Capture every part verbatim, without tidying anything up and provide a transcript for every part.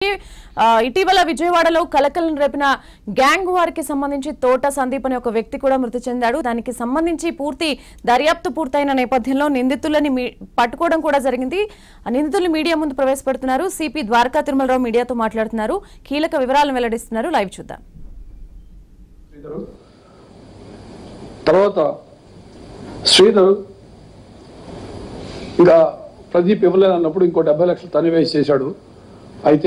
ఇటీవల విజయవాడలో కలకలం రేపిన గ్యాంగ్ వారికి సంబంధించి తోట సందీప్ అనే ఒక వ్యక్తి కూడా మృతి చెందాడు. దానికి సంబంధించి పూర్తి దర్యాప్తు పూర్తయిన నేపథ్యంలో నిందితులని పట్టుకోవడం కూడా జరిగింది. నిందితులు మీడియా ముందు ప్రవేశపెడుతున్నారు. సిపి ద్వారకా తిరుమలరావు మీడియాతో మాట్లాడుతున్నారు. కీలక వివరాలను వెల్లడిస్తున్నారు. లైవ్ చూద్దాం. తర్వాత శ్రీధర్ ఇంకా ప్రదీప్ ఇవ్వలేదు అన్నప్పుడు ఇంకో డెబ్బై లక్షలు తను వేసి చేశాడు. అయితే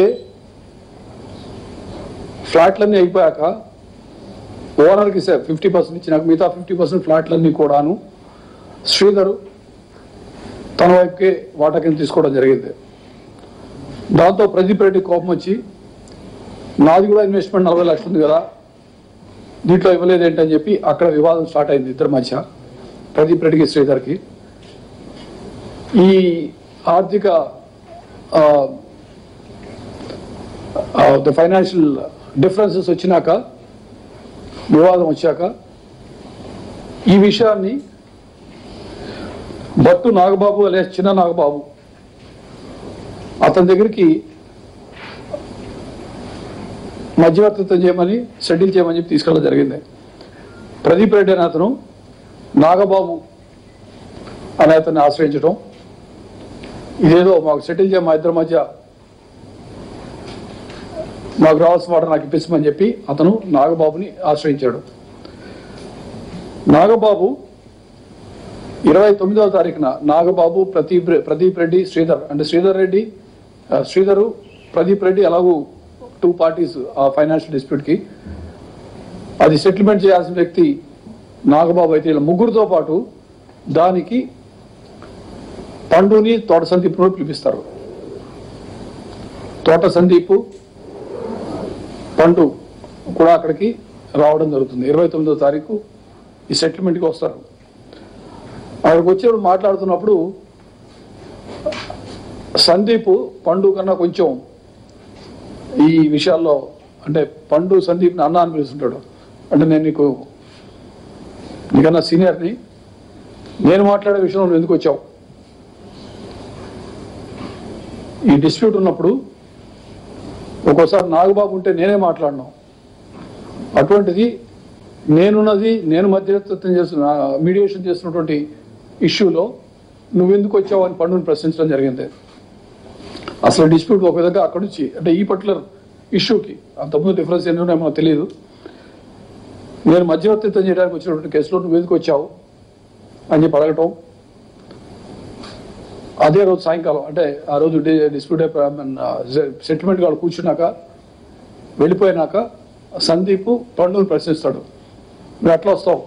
ఫ్లాట్లన్నీ అయిపోయాక ఓనర్కి ఫిఫ్టీ పర్సెంట్ ఇచ్చినాక మిగతా ఫిఫ్టీ పర్సెంట్ ఫ్లాట్లన్నీ కూడాను శ్రీధర్ తన వైపుకే వాటా కింద తీసుకోవడం జరిగింది. దాంతో ప్రదీప్ రెడ్డి కోపం వచ్చి నాది కూడా ఇన్వెస్ట్మెంట్ నలభై లక్షలు ఉంది కదా, దీంట్లో ఇవ్వలేదు ఏంటని చెప్పి అక్కడ వివాదం స్టార్ట్ అయింది ఇద్దరి మధ్య, ప్రదీప్ రెడ్డికి శ్రీధర్కి. ఈ ఆర్థిక ఫైనాన్షియల్ డిఫరెన్సెస్ వచ్చినాక, వివాదం వచ్చాక ఈ విషయాన్ని భట్టు నాగబాబు అలే చిన్న నాగబాబు అతని దగ్గరికి మధ్యవర్తిత్వం చేయమని సెటిల్ చేయమని చెప్పి తీసుకెళ్ళడం జరిగింది. ప్రదీప్ రెడ్డి అనే అతను నాగబాబు అనే అతన్ని ఆశ్రయించడం, ఇదేదో మాకు సెటిల్ చేయ మా ఇద్దరి మధ్య మాకు రావాల్సిన వాడు నాకు ఇప్పించమని చెప్పి అతను నాగబాబుని ఆశ్రయించాడు. నాగబాబు ఇరవై తొమ్మిదవ తారీఖున నాగబాబు ప్రదీప్ ప్రదీప్ రెడ్డి శ్రీధర్ అంటే శ్రీధర్ రెడ్డి శ్రీధరు ప్రదీప్ రెడ్డి అలాగూ టూ పార్టీస్ ఆ ఫైనాన్షియల్ డిస్ప్యూట్కి అది సెటిల్మెంట్ చేయాల్సిన వ్యక్తి నాగబాబు అయితే ఇలా ముగ్గురితో పాటు దానికి పండుని తోట సందీప్ను పిలిపిస్తారు. తోట సందీప్ పండు కూడా అక్కడికి రావడం జరుగుతుంది. ఇరవై తొమ్మిదో తారీఖు ఈ సెటిల్మెంట్కి వస్తారు. అక్కడికి వచ్చేప్పుడు మాట్లాడుతున్నప్పుడు సందీప్ పండు కన్నా కొంచెం ఈ విషయాల్లో అంటే పండు సందీప్ని అన్న అని పిలుస్తుంటాడు. అంటే నేను నీకు నీకన్నా సీనియర్ని, నేను మాట్లాడే విషయంలో నువ్వు ఎందుకు వచ్చావు, ఈ డిస్ప్యూట్ ఉన్నప్పుడు ఒక్కోసారి నాగబాబు ఉంటే నేనే మాట్లాడినావు, అటువంటిది నేనున్నది నేను మధ్యవర్తిత్వం చేస్తున్న మీడియేషన్ చేస్తున్నటువంటి ఇష్యూలో నువ్వెందుకు వచ్చావు అని పండుని ప్రశ్నించడం జరిగింది. అసలు డిస్ప్యూట్ ఒక విధంగా అక్కడి నుంచి అంటే ఈ పర్టికులర్ ఇష్యూకి అంతకుముందు డిఫరెన్స్ ఎన్ని ఉన్నాయో మనకు తెలియదు. నేను మధ్యవర్తిత్వం చేయడానికి వచ్చినటువంటి కేసులో నువ్వు ఎందుకు వచ్చావు అని చెప్పి అడగటం. అదే రోజు సాయంకాలం అంటే ఆ రోజు డిస్ప్యూట్ సెటిల్మెంట్ వాళ్ళు కూర్చున్నాక వెళ్ళిపోయినాక సందీప్ పండుని ప్రశ్నిస్తాడు, నువ్వు ఎట్లా వస్తావు,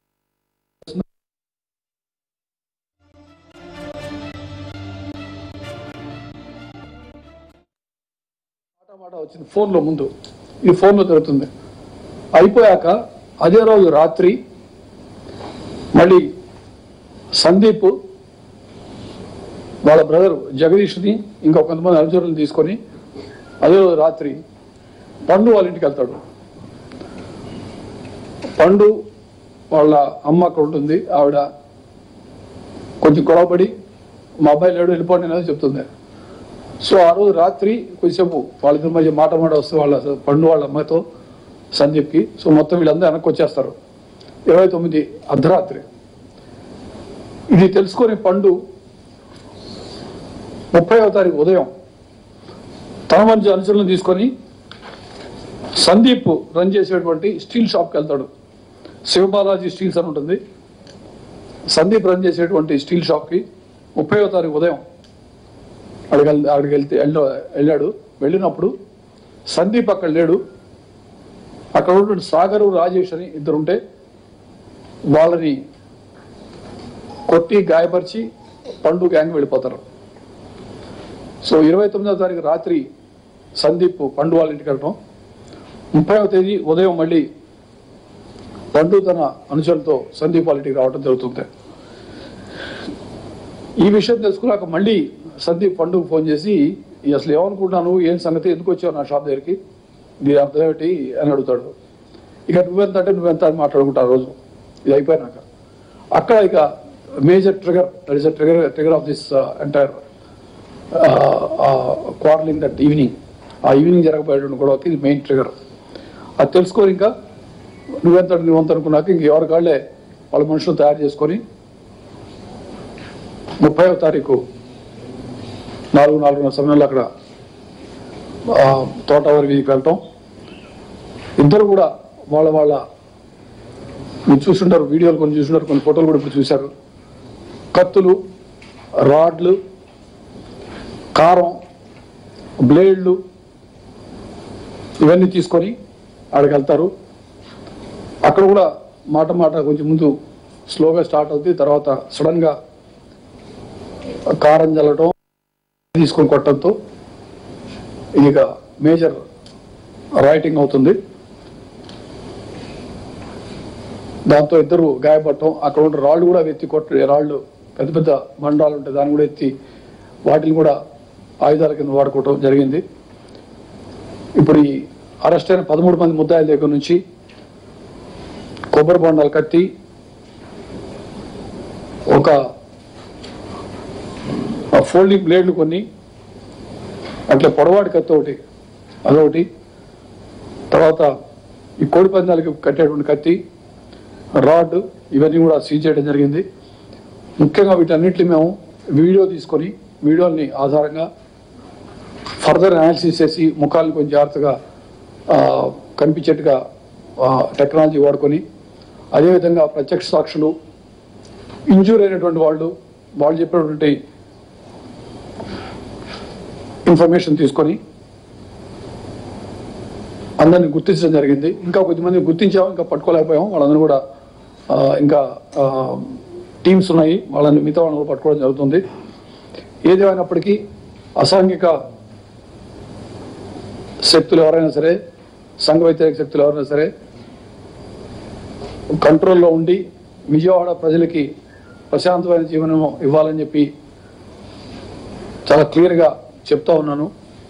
మాట వచ్చింది ఫోన్లో, ముందు ఇది ఫోన్లో జరుగుతుంది. అయిపోయాక అదే రోజు రాత్రి మళ్ళీ సందీప్ వాళ్ళ బ్రదర్ జగదీష్ని ఇంకా కొంతమంది అనుచరులను తీసుకొని అదే రోజు రాత్రి పండు వాళ్ళ ఇంటికి వెళ్తాడు. పండు వాళ్ళ అమ్మ అక్కడ ఉంటుంది. ఆవిడ కొంచెం గొడవపడి మా అబ్బాయి లేడు వెళ్ళిపోండి అనేది చెప్తుంది. సో ఆ రోజు రాత్రి కొంచెంసేపు వాళ్ళిద్దరి మధ్య మాట మాట వస్తే వాళ్ళ పండు వాళ్ళ అమ్మాయితో సందీప్కి. సో మొత్తం వీళ్ళందరూ వెనక్కి వచ్చేస్తారు ఇరవై తొమ్మిది అర్ధరాత్రి. ఇది తెలుసుకొని పండు ముప్పైవ తారీఖు ఉదయం తన మధ్య అనుచరులను తీసుకొని సందీప్ రన్ చేసేటువంటి స్టీల్ షాప్కి వెళ్తాడు. శివబాలాజీ స్టీల్స్ అని ఉంటుంది. సందీప్ రన్ చేసేటువంటి స్టీల్ షాప్కి ముప్పైవ తారీఖు ఉదయం అక్కడికి అక్కడికి వెళ్తే వెళ్ళాడు. వెళ్ళినప్పుడు సందీప్ అక్కడ లేడు. అక్కడ ఉన్నటువంటి సాగరు రాజేష్ అని ఇద్దరుంటే వాళ్ళని కొట్టి గాయపరిచి పండు గ్యాంగ్ వెళ్ళిపోతారు. సో ఇరవై తొమ్మిదవ తారీఖు రాత్రి సందీప్ పండు వాళ్ళ ఇంటికి వెళ్ళడం, ముప్పైవ తేదీ ఉదయం మళ్ళీ పండు తన అనుచరులతో సందీప్ వాళ్ళ ఇంటికి రావడం జరుగుతుంది. ఈ విషయం తెలుసుకున్నాక మళ్ళీ సందీప్ పండుగ ఫోన్ చేసి అసలు ఏమనుకుంటున్నాను, ఏం సంగతి, ఎందుకు వచ్చావు నా షాప్ దగ్గరికి, దీని అర్థం ఏమిటి అని అడుగుతాడు. ఇక నువ్వెంత అంటే నువ్వెంత అని మాట్లాడుకుంటారు రోజు. ఇది అయిపోయినాక అక్కడ ఇక major trigger that is a trigger trigger of this entire quarreling that evening ఆ ఈవినింగ్ జరగబోయేటువంటి గొడవకి ఇది మెయిన్ ట్రిగర్. అది తెలుసుకొని ఇంకా నువ్వెంత నువ్వంత అనుకున్నాక ఇంక ఎవరి కాళ్ళే వాళ్ళ మనుషులు తయారు చేసుకొని ముప్పైవ తారీఖు నాలుగు నాలుగున్నర సమయంలో అక్కడ తోటవారి వీధికి వెళ్ళటం. ఇద్దరు కూడా వాళ్ళ వాళ్ళ మీరు చూస్తుంటారు, వీడియోలు కొన్ని చూస్తుంటారు, కొన్ని ఫోటోలు కూడా ఇప్పుడు చూశారు. కత్తులు, రాడ్లు, కారం, బ్లేడ్లు ఇవన్నీ తీసుకొని అక్కడికి వెళ్తారు. అక్కడ కూడా మాట మాట కొంచెం ముందు స్లోగా స్టార్ట్ అవుతుంది. తర్వాత సడన్గా కారం చల్లటం, తీసుకొని కొట్టడంతో ఇక మేజర్ రైటింగ్ అవుతుంది. దాంతో ఇద్దరు గాయపడటం, అక్కడ ఉంటే రాళ్ళు కూడా ఎత్తి కొట్ట రాళ్ళు పెద్ద పెద్ద బండాలు ఉంటాయి, దాన్ని కూడా ఎత్తి వాటిని కూడా ఆయుధాల కింద వాడుకోవటం జరిగింది. ఇప్పుడు ఈ అరెస్ట్ అయిన పదమూడు మంది ముద్దాయిల దగ్గర నుంచి కొబ్బరి బొండాలు కత్తి, ఒక ఫోల్డింగ్ బ్లేడ్లు కొన్ని, అట్లా పొడవాటి కత్తి ఒకటి అదొకటి, తర్వాత ఈ కోడి పందాలకి కట్టేటువంటి కత్తి, రాడ్ ఇవన్నీ కూడా సీజ్ చేయడం జరిగింది. ముఖ్యంగా వీటన్నిటిని మేము వీడియో తీసుకొని వీడియోని ఆధారంగా ఫర్దర్ అనాలిసిస్ చేసి ముఖాలను కొంచెం జాగ్రత్తగా కనిపించేట్టుగా టెక్నాలజీ వాడుకొని, అదేవిధంగా ప్రత్యక్ష సాక్షులు, ఇంజూర్ అయినటువంటి వాళ్ళు వాళ్ళు చెప్పినటువంటి ఇన్ఫర్మేషన్ తీసుకొని అందరినీ గుర్తించడం జరిగింది. ఇంకా కొద్దిమంది గుర్తించాము, ఇంకా పట్టుకోలేకపోయాము. వాళ్ళందరూ కూడా ఇంకా టీమ్స్ ఉన్నాయి, వాళ్ళని మిగతా వాళ్ళని కూడా పట్టుకోవడం జరుగుతుంది. ఏదేమైనప్పటికీ అసాంఘిక శక్తులు ఎవరైనా సరే, సంఘ వ్యతిరేక శక్తులు ఎవరైనా సరే కంట్రోల్లో ఉండి విజయవాడ ప్రజలకి ప్రశాంతమైన జీవనం ఇవ్వాలని చెప్పి చాలా క్లియర్గా చెప్తా ఉన్నాను.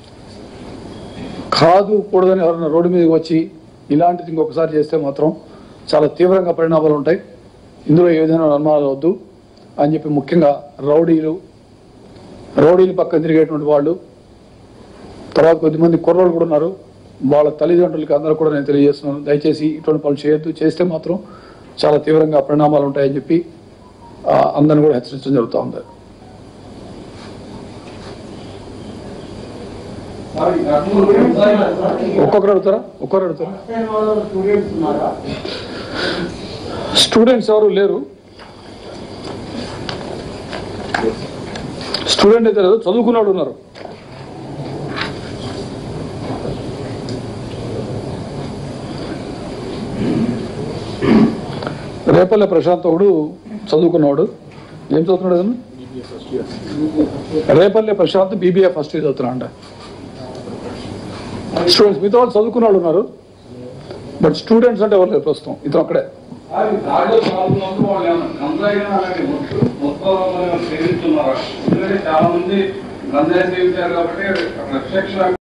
కాదు కూడదని ఎవరైనా రోడ్డు మీదకి వచ్చి ఇలాంటిది ఇంకొకసారి చేస్తే మాత్రం చాలా తీవ్రంగా పరిణామాలు ఉంటాయి. ఇందులో ఏ విధంగా అనుమానాలు వద్దు అని చెప్పి ముఖ్యంగా రౌడీలు రౌడీలు పక్కన తిరిగేటువంటి వాళ్ళు, తర్వాత కొద్దిమంది కుర్రోళ్ళు కూడా ఉన్నారు, వాళ్ళ తల్లిదండ్రులకి అందరూ కూడా నేను తెలియజేస్తున్నాను, దయచేసి ఇటువంటి పనులు చేయొద్దు, చేస్తే మాత్రం చాలా తీవ్రంగా పరిణామాలు ఉంటాయని చెప్పి అందరిని కూడా హెచ్చరించడం జరుగుతూ ఉంది. ఒక్కొక్కరు అడుగుతారా ఒక్కొక్కరు అడుగుతారా స్టూడెంట్స్ ఎవరు లేరు. స్టూడెంట్ అయితే లేదు, చదువుకున్నాడు ఉన్నారు. రేపల్లె ప్రశాంత్ ఒకడు చదువుకున్నాడు. ఏం చదువుతున్నాడు కదా? Repalle Prashanth BBA first year చదువుతున్నా అంట. స్టూడెంట్స్ మిగతా వాళ్ళు చదువుకున్న వాళ్ళు ఉన్నారు, బట్ స్టూడెంట్స్ అంటే ఎవరు లేదు ప్రస్తుతం. ఇతను అక్కడే చాలా మంది గంజాయి సేవించారు కాబట్టి